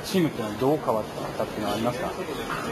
チームっていうのはどう変わったっていうのはありますか？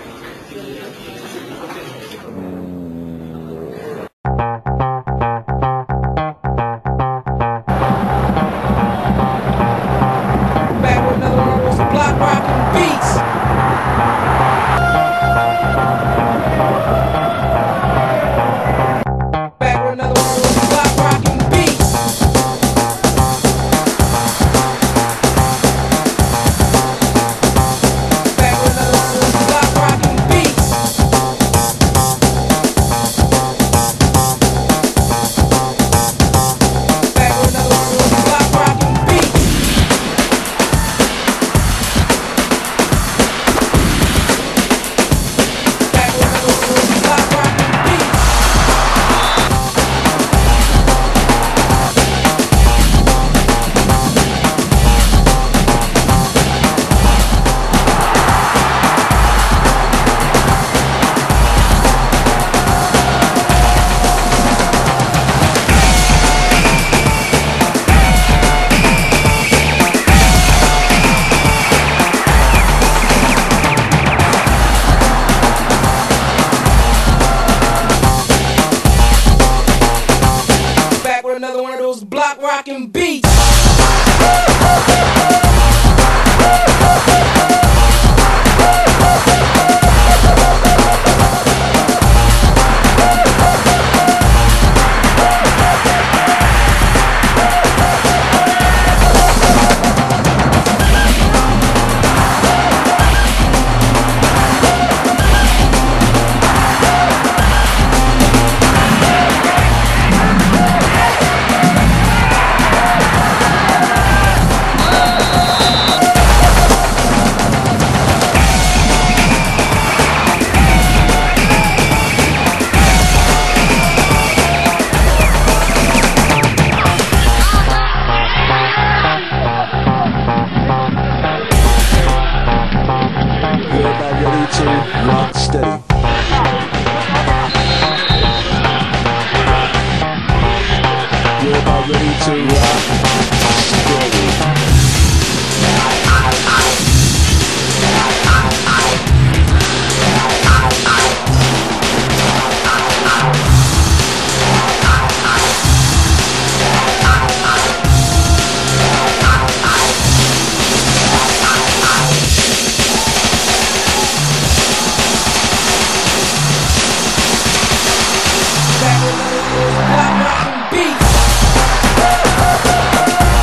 Another one of those block rockin' beats. Rock steady. You're about ready to rock steady. Block rockin' beats.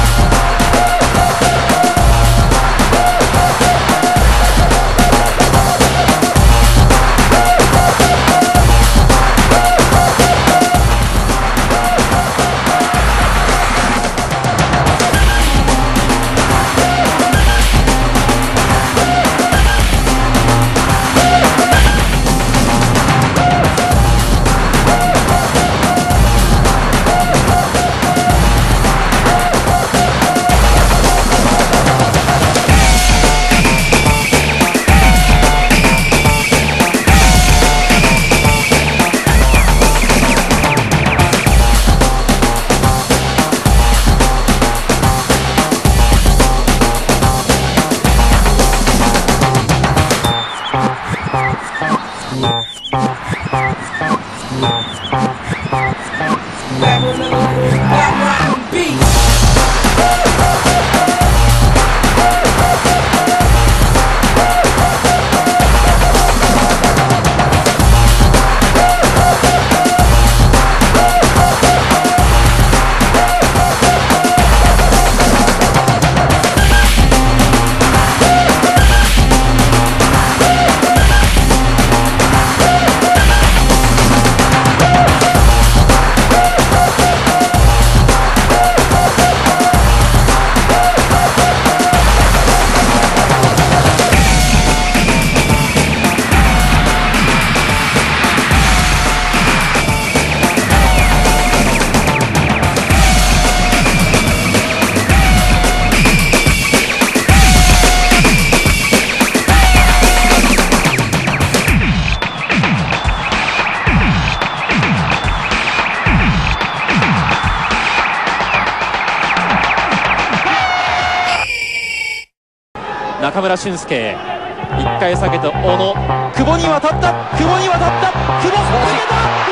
中村俊輔、1回下げて小野、久保に渡った、久保に渡った、久保、抜けた、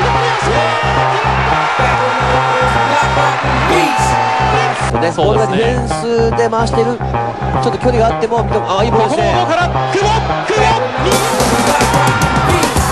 ね、ボールがディフェンスで回してる、ちょっと距離があっても、あ、いいボールですね。 久保から久保、久保、